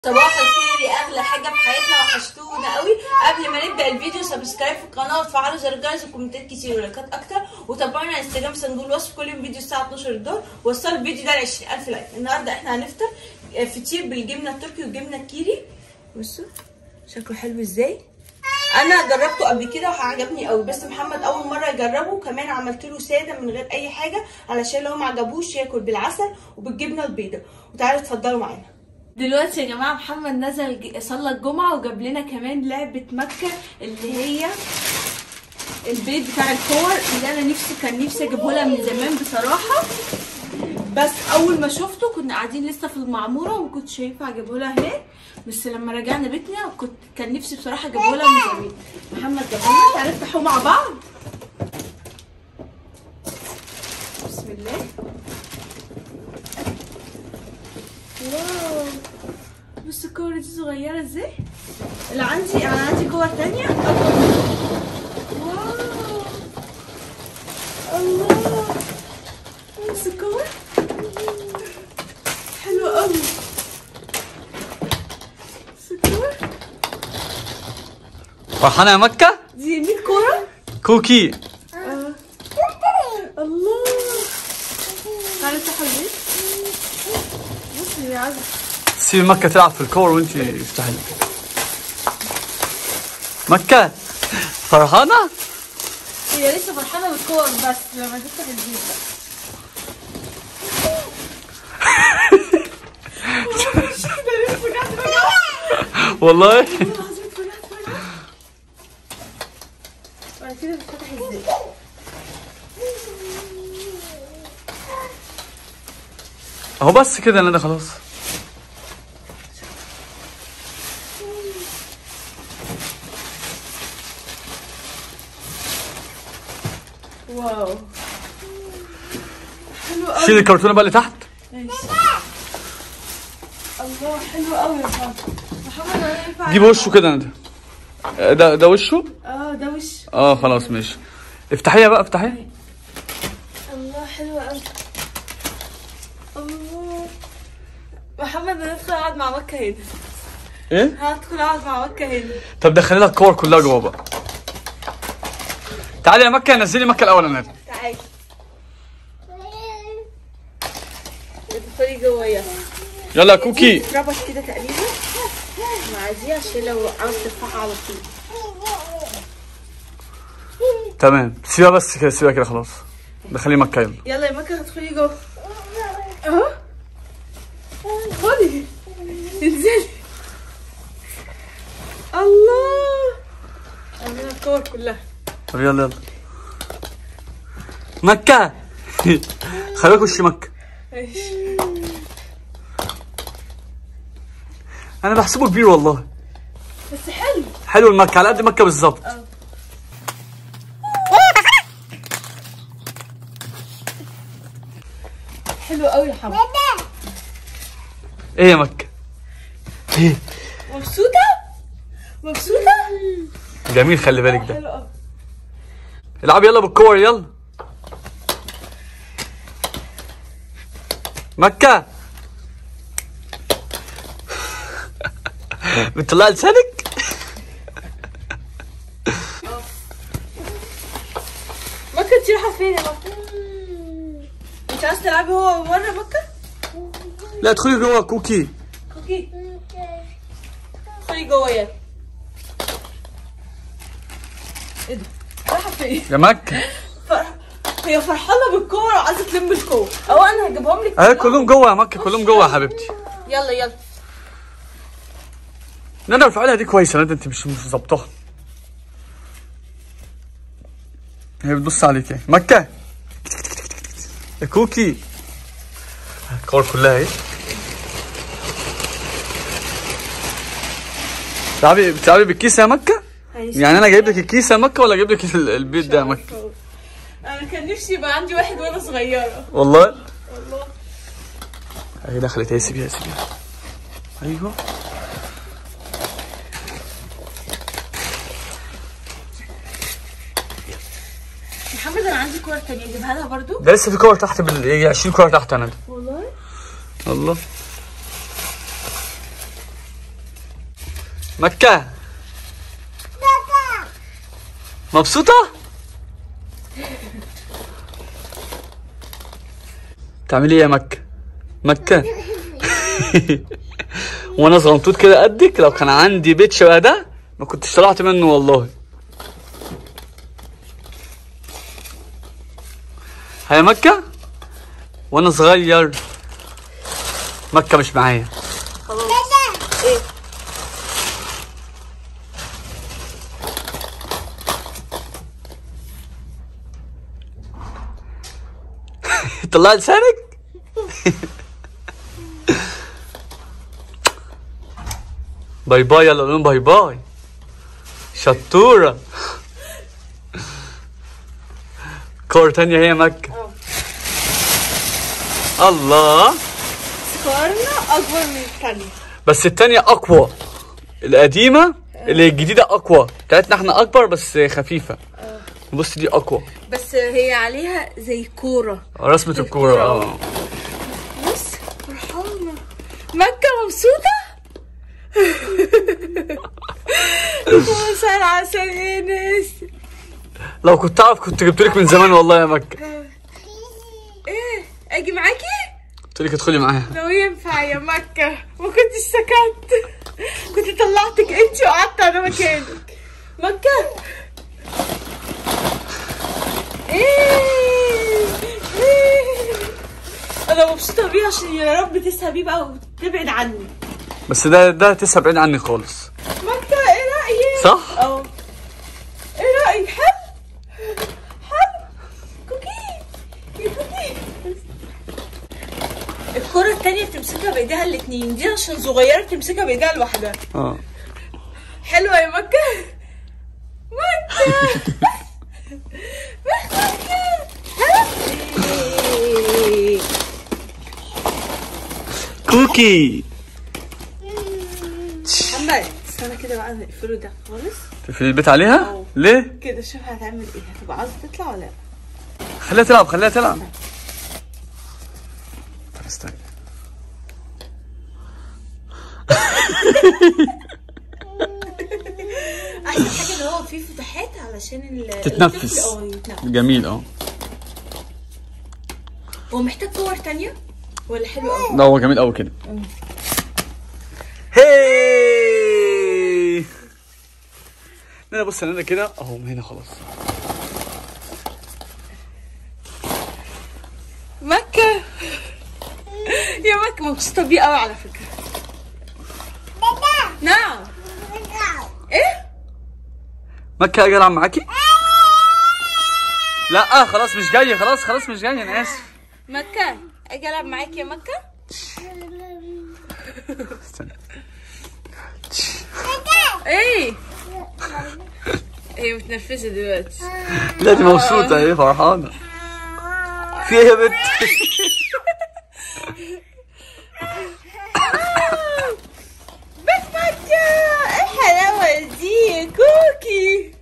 صباح الخير يا اغلى حاجه في حياتنا، وحشتونا قوي. قبل ما نبدا الفيديو سبسكرايب في القناه وتفعلوا زر الجرس وكومنتات كتير ولايكات اكتر، وتابعونا على انستجرام صندوق الوصف كل يوم فيديو الساعه 12 الظهر. وصلوا الفيديو ده ل 20000 لايك. النهارده احنا هنفطر فطير بالجبنه التركي والجبنه الكيري. بصوا شكله حلو ازاي. انا جربته قبل كده وعجبني قوي، بس محمد اول مره يجربه. كمان عملت له ساده من غير اي حاجه علشان لو ما عجبوش ياكل بالعسل وبالجبنه البيضاء. وتعالوا اتفضلوا معانا. دلوقتي يا جماعه محمد نزل صلى الجمعه وجاب لنا كمان لعبه مكه اللي هي البيت بتاع الكور اللي انا كان نفسي اجيبه لها من زمان بصراحه. بس اول ما شفته كنا قاعدين لسه في المعموره وما كنتش هينفع اجيبه لها هناك، بس لما رجعنا بيتنا كان نفسي بصراحه اجيبه لها من زمان. محمد جابه لنا، تعالوا نفتحه مع بعض. بسم الله. واو بصوا الكور دي صغيره ازاي. اللي انا عندي كور تانية اكبر. واو الله، بص الكور حلوه قوي. بص الكور فرحانه يا مكه. دي 100 كوره كوكي. الله، تعالي افتحوا البيت. بصي يا عزة، سيبي مكه تلعب في الكور وانت افتحي. مكه فرحانه؟ هي لسه فرحانه بالكور بس لما تفتح البيت بقى. والله بعد كده بتفتح ازاي؟ اهو بس كده انا ده خلاص. واو حلو قوي. شيل الكرتونه بقى اللي تحت. ماشي. الله حلو قوي يا محمد. انا ينفع جيب وشه كده انت. ده وشه؟ ده وش. خلاص ماشي. افتحيها بقى افتحيها. الله حلو قوي. الله محمد، انا هدخل اقعد مع مكه هنا. ايه؟ هدخل اقعد مع مكه هنا. طب دخلي لها الكور كلها جوه بقى. تعالي يا مكه، نزلي مكه الاول انا. تعالي ادخلي جوه. يلا يا كوكي. تربط كده تقريبا مع دي عشان لو عاوز ترفعها على طول. تمام، سيبها بس كده، سيبها كده خلاص. دخلي مكه يلا. يلا يا مكه ادخلي جوه. اهو خدي انزلي. الله، عاملين الكور كلها. طب يلا مكه. خليك وش مكه. ماشي. انا بحسبه كبير والله، بس حلو. حلو المكه على قد مكه بالظبط. حلو قوي يا حبيبي. ايه يا مكه؟ ايه؟ مبسوطه. جميل، خلي بالك ده. حلو قوي. العب يلا بالكور يلا. مكه بتطلع لسانك. مكه انت رايحه فين يا مكه؟ انت عايزه تلعبي هو بره مكه؟ لا ادخلي جوه كوكي. ادخلي جوه يلا. ايه ده؟ رايحه فين؟ يا مكه هي فرحانه بالكوره وعايزه تلم الكوره. انا هجيبهم لك. كلهم جوه يا مكه، كلهم جوه يا حبيبتي. يلا انا بفعلها دي كويسه، انت مش ظابطها. هي بتبص عليك اهي مكه. يا كوكي الكور كلها اهي. بتلعبي بالكيس يا مكه؟ يعني انا جايب لك الكيس يا مكه ولا جايب لك البيت ده يا مكه؟ انا كان نفسي يبقى عندي واحد وانا صغيره والله. اهي دخلت اهي، سيبيها. ايوه محمد. انا عندي كور تانية اجيبها لها برضو. ده لسه في كور تحت 20 كور تحت انا. والله الله. مكة مبسوطة؟ تعملي ايه يا مكة؟ مكة وانا صغنطوط كده قدك، لو كان عندي بيت شبه ده ما كنتش طلعت منه والله. هيا مكة وانا صغير مكة مش معايا. خلاص ايه طلع لسانك. باي باي، يلا قولون باي باي. شطورة. كور تانية هي مكة. الله، كورنا اكبر من الثانية، بس التانية اقوى. القديمة اللي الجديدة اقوى، بتاعتنا احنا اكبر بس خفيفة. بص دي اقوى، بس هي عليها زي كورة، رسمة الكورة. بص فرحانة. مكة مبسوطة. بص على عسل انس. لو كنت اعرف كنت جبتلك من زمان والله يا مكة. ايه اجي معاكي؟ قلت لك ادخلي معايا. لو ينفع يا مكة ما كنتش سكت، كنت طلعتك انت وقعدت انا مكانك. مكة ايه انا مبسوطة بيه عشان يا رب تسهى بيه بقى وتبعد عني. بس ده تسهى بعيد عني خالص. مكة ايه رأيك؟ صح؟ اه ايه رأيك؟ حلو حلو. كوكي يا كوكي. الكرة التانية بتمسكها بايديها الاتنين، دي عشان صغيرة بتمسكها بايديها لوحدها. حلوة يا مكة. مكة كوكي. محمد استنى كده بقى نقفله ده خالص. تقفلي البيت عليها؟ ليه؟ كده شوف هتعمل ايه، هتبقى عايزة تطلع ولا لا؟ خليها تلعب خليها تلعب. طب استنى. احسن حاجة ان هو فيه فتحات علشان تتنفس. جميل. هو محتاج كور تانية ولا حلو قوي؟ لا هو جميل قوي كده. هاي انا بص انا كده اهو من هنا خلاص. مكة يا مكة مبسوطة بيه قوي على فكرة. نعم. ايه؟ مكة اجي العب معاكي؟ لا خلاص مش جاية، خلاص مش جاية، انا اسف. مكة اجي العب معاكي يا مكة؟ استنى. ايه؟ هي متنرفزة دلوقتي. لا دي مبسوطة، ايه فرحانة. في ايه يا بنت؟ بس مكة ايه الحلاوة دي كوكي.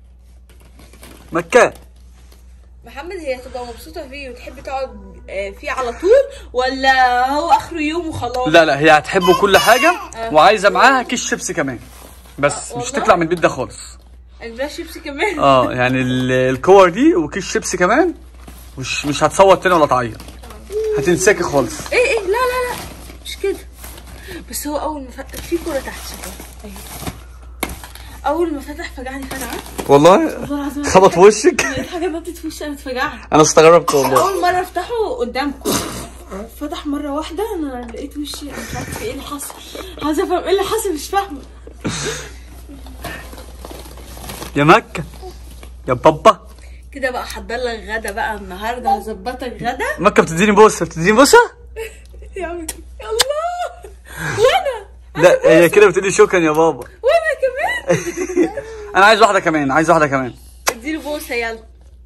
مكة محمد هي هتبقى مبسوطة فيه وتحب تقعد فيه على طول ولا هو اخره يوم وخلاص؟ لا هي هتحبه كل حاجة وعايزة معاها كيس شيبسي كمان، بس مش تطلع من البيت ده خالص. اجيبها شيبسي كمان؟ يعني الكور دي وكيس شيبسي كمان، مش هتصوت تاني ولا تعيط، هتنساكي خالص. ايه لا مش كده. بس هو اول ما في كورة تحت شكلها. ايوه اول ما فتح فجعني فجعة والله خبط في وشك. الحاجة نطت في وشي انا اتفجعت. انا استغربت والله. اول مرة افتحه قدامكم فتح مرة واحدة، انا لقيت وشي مش عارفة ايه اللي حصل، عايزة افهم ايه اللي حصل مش فاهمة. يا مكة يا بابا كده بقى حضر لك غدا بقى النهارده، هظبطك غدا. مكة بتديني بوسة يا الله. وانا لا هي كده بتقولي شكرا يا بابا. وانا كمان. انا عايز واحدة كمان، اديله بوسه يلا.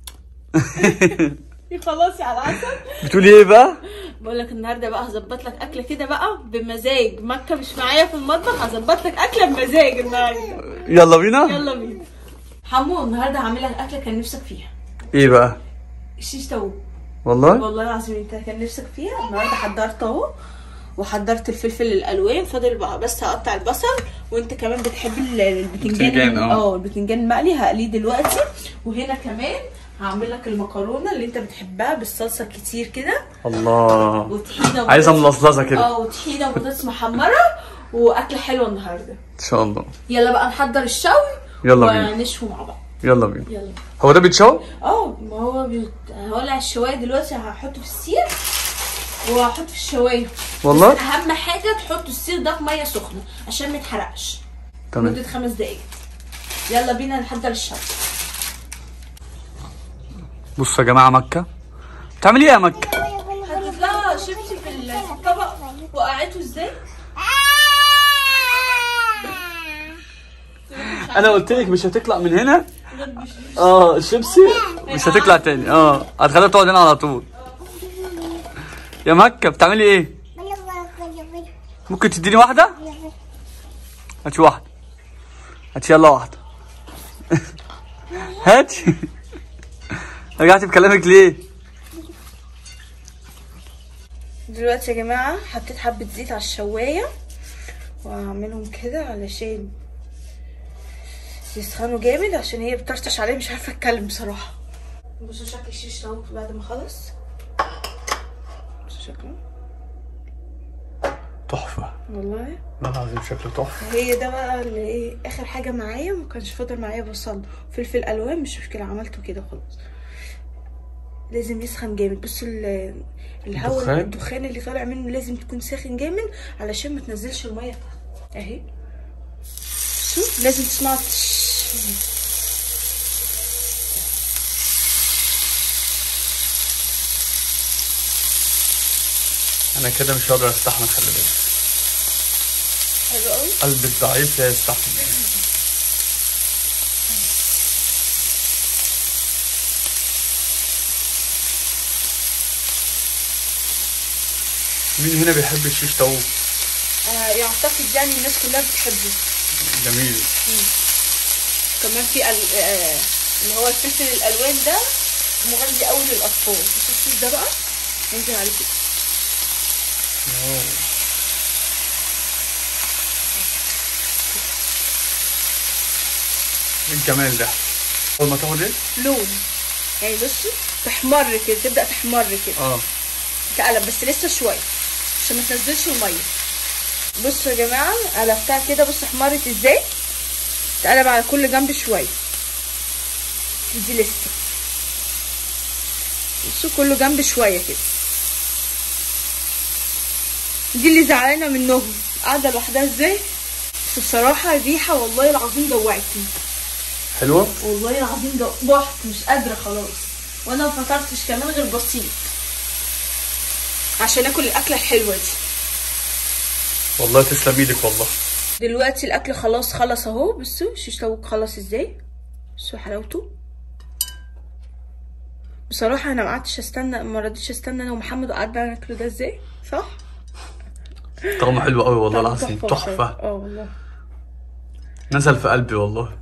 خلاص يا على العسل. بتقولي ايه بقى؟ بقول لك النهارده بقى هظبط لك اكله كده بقى بمزاج. مكة مش معايا في المطبخ، هظبط لك اكله بمزاج النهارده. يلا بينا. حمو النهارده هعمل لك اكله كان نفسك فيها. ايه بقى؟ الشيش طاووق. والله العظيم انت كان نفسك فيها، النهارده حضرت اهو وحضرت الفلفل الالوان، فاضل بقى بس هقطع البصل. وانت كمان بتحب البتنجان البتنجان المقلي، هقليه دلوقتي. وهنا كمان هعمل لك المكرونه اللي انت بتحبها بالصلصه كتير كده. الله، وطحينه عايزه ملصلصه كده. وطحينه وبطاطس محمره، واكله حلوه النهارده ان شاء الله. يلا بقى نحضر الشوي. يلا بينا ونشوي مع بعض. يلا بينا. يلا. هو ده بيتشوي؟ ما هو هولع الشوايه دلوقتي، هحطه في السير وهحطه في الشوايه. والله بس اهم حاجه تحطوا السير ده في ميه سخنه عشان ما يتحرقش. تمام. لمده 5 دقايق. يلا بينا نحضر الشوي. بصوا يا جماعه، مكه بتعمل ايه يا مكه؟ حطيت لها شيبسي في الطبق. وقعته ازاي؟ انا قلت لك مش هتطلع من هنا. الشيبسي مش هتطلع تاني. هتخليها تقعد هنا على طول. يا مكه بتعملي ايه؟ ممكن تديني واحده؟ هاتي واحده. هاتي يلا واحده. هاتي. رجعتي بكلامك ليه؟ دلوقتي يا جماعه حطيت حبه زيت على الشوايه، وهعملهم كده علشان يسخنوا جامد، عشان هي بترطش عليا مش عارفه اتكلم بصراحه. بصوا شكل الشيش اهو بعد ما خلص. بصوا شكله تحفه والله العظيم، شكله تحفه. هي ده بقى اللي ايه اخر حاجه معايا. ما كانش فاضل معايا بصل وفلفل الوان، مش مشكله عملته كده خلاص. لازم يسخن جامد. بصوا الهواء الدخان اللي طالع منه لازم تكون ساخن جامد علشان ما تنزلش الميه تحت اهي. بصوا لازم تسمعوا. انا كده مش هقدر استحمل، خلي بالك. حلو قوي. قلبي الضعيف لا يستحمل. مين هنا بيحب الشيش طاووق؟ يعتقد يعني الناس كلها بتحبه. جميل. كمان في اللي هو الفلفل الالوان ده مغذي قوي للاطفال. بصوا الشيش ده بقى ينزل عليه كده. ايه الجمال ده؟ اول ما تاخد ايه؟ لون يعني. بصوا تحمر كده، تبدا تحمر كده. تقلب بس لسه شويه عشان ما تنزلش الميه. بصوا يا جماعه قلبتها كده. بصوا احمرت ازاي. تقلب على كل جنب شويه. دي لسه. بصوا كل جنب شويه كده. دي اللي زعلانه منهم، قاعده لوحدها ازاي. بس بصراحه الريحه والله العظيم جوعتني. حلوه والله العظيم جوعت مش قادره خلاص. وانا ما فطرتش كمان غير بسيط عشان اكل الاكله الحلوه دي. والله تسلم ايدك والله. دلوقتي الاكل خلاص اهو. بصوا الشيش طاووق خلص ازاي. بصوا حلاوته. بصراحه انا ما رضيتش استنى انا ومحمد وقعدنا ناكله ده ازاي. صح. طعمه حلو قوي والله العظيم، تحفه. والله نزل في قلبي والله.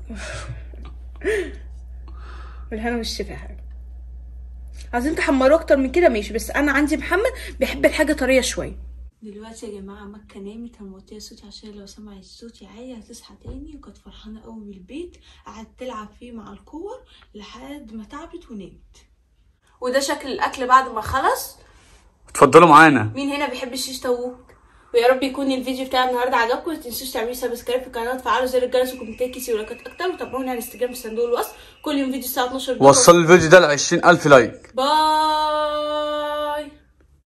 بالهنا والشفا يا حبيبي. عايزين تحمروه اكتر من كده ماشي، بس انا عندي محمد بيحب الحاجه طريه شويه. دلوقتي يا جماعه مكه نامت. انا موطيه صوتي عشان لو سمعت صوتي عالي هتصحى تاني. وكانت فرحانه قوي بالبيت، قعدت تلعب فيه مع الكور لحد ما تعبت ونامت. وده شكل الاكل بعد ما خلص. اتفضلوا معانا. مين هنا بيحب الشيش طاووق؟ ويا رب يكون الفيديو بتاع النهارده عجبكم. متنسوش تعملوا سبسكرايب في القناه وتفعلوا زر الجرس وكومنتات كتير ولايكات اكتر. وتابعونا على الانستجرام في صندوق الوصف. كل يوم فيديو الساعه 12 وصل الفيديو ده ل 20,000 لايك. باي.